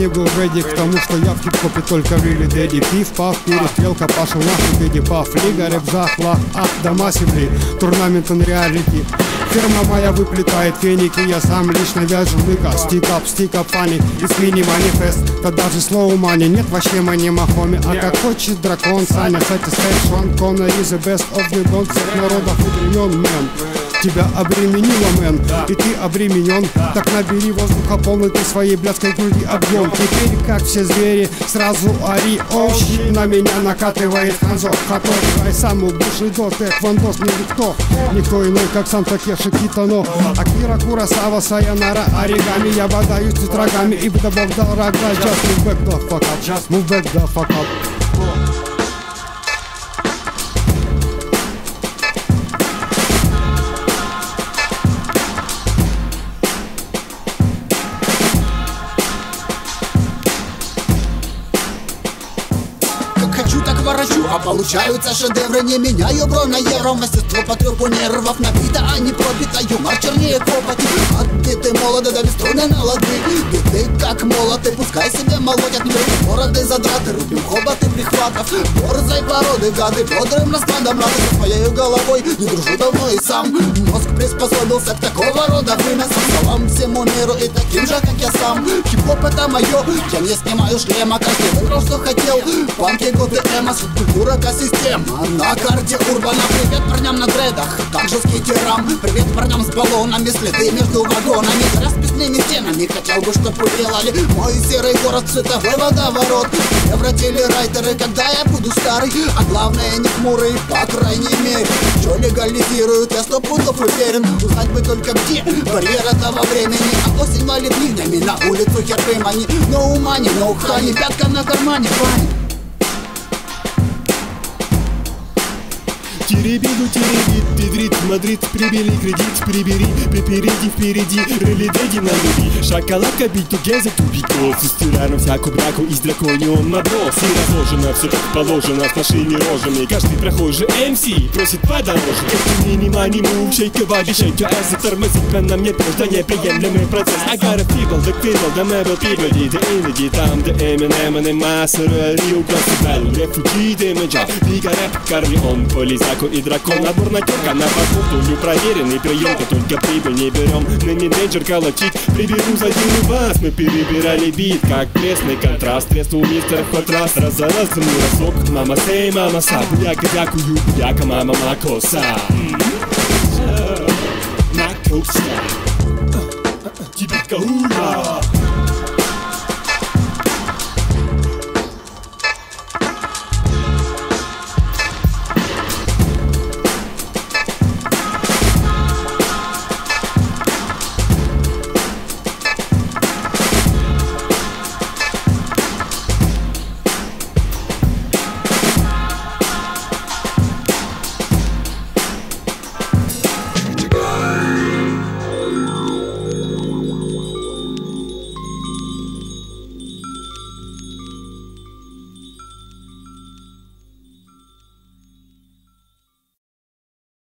не был ready к тому, что я в хип-хопе только really daddy. Пив-пав, перестрелка, пошел нахуй, педи-пав. Лига, рэп, захлах, дома сибли, турнамент and reality. Фирма моя выплетает феники, я сам лично вяжу лыка. Стик-ап, фанни, из мини-манифест. Да даже slow money, нет вообще манима, хоми. А как хочет дракон, Саня, satisfaction, Коннор is the best of the don't. Всех народов времен, мэн. Тебя обременила, мэн, и ты обременен. Так набери воздуха полный ты своей блядской груди объем. Теперь, как все звери, сразу ори, ощи. На меня накатывает Ханзо, который самый бывший дот, Вандос, мне никто иной, как сам Такеши Китано. Акира Куросава, Сайонара, оригами. Я бодаюсь с врагами и вдобавок дал рога. Just move back the fuck up, just move back the fuck up. Хочу, так ворочу, а получаются шедевры. Не меняю бро на евро, мастерство по трёпу нервов. Набито, а не пробито, юмор чернее копоти. Отбиты молоды, да без струны на лады. Биты как молоты, пускай себе молотят. Мы бороды задраты, рубим хоботы прихватов. Борзой породы, гады, бодрым раскладом. Рады со своей головой, не дружу давно и сам. Мозг приспособился к такого рода вымесам. Салам всему миру и таким же, как я сам. Хип-хоп это моё, я не снимаю шлема. Каждый выбрал, что хотел. Панки, готы, эмо, субкультура, экосистема. На карте урбана. Привет парням на дредах, также скейтерам. Привет парням с баллонами, следы между вагонами. За расписными стенами, хотел бы, чтоб уделали мой серый город, цветовой водоворот. Евротелерайтеры, когда я буду старый. А главное, не хмурый, по крайней мере. Что легализируют, я 100 пудов уверен. Узнать бы только где барьер этого времени. А осень валит ливнями, на улицу херпы мани. No money, no honey, пятка на кармане, парень. Теребиду теребит, Идрит, Мадрид, прибили кредит, прибери, припереди, впереди, релидеги на люби. Шоколадка бить тугеза, тубиков, стираем всякую браку из драконион наброс. И разложено все как положено, с нашими рожами. Каждый прохожий МС просит подороже. Это мини-мани мув, шейка ваби, шейка эсэ, тормозит прямо мне просто неприемлемый процесс. I got a people, the people, the metal people, the energy, там, the Eminem, and Master, Rio Classical, Refugee, Damager, Бига Рэп, Корлеон, Полизак и дракон, набор натерка на покупку, проверенный прием-то только прибыль не берем. На менеджер колотить, приберу за день вас. Мы перебирали бит, как пресный контраст. Треснул мистер в контраст, раз за раз мой разок. Мама сей, мама са, буяка дякую, буяка мама макоса. Макоса, тебе каура.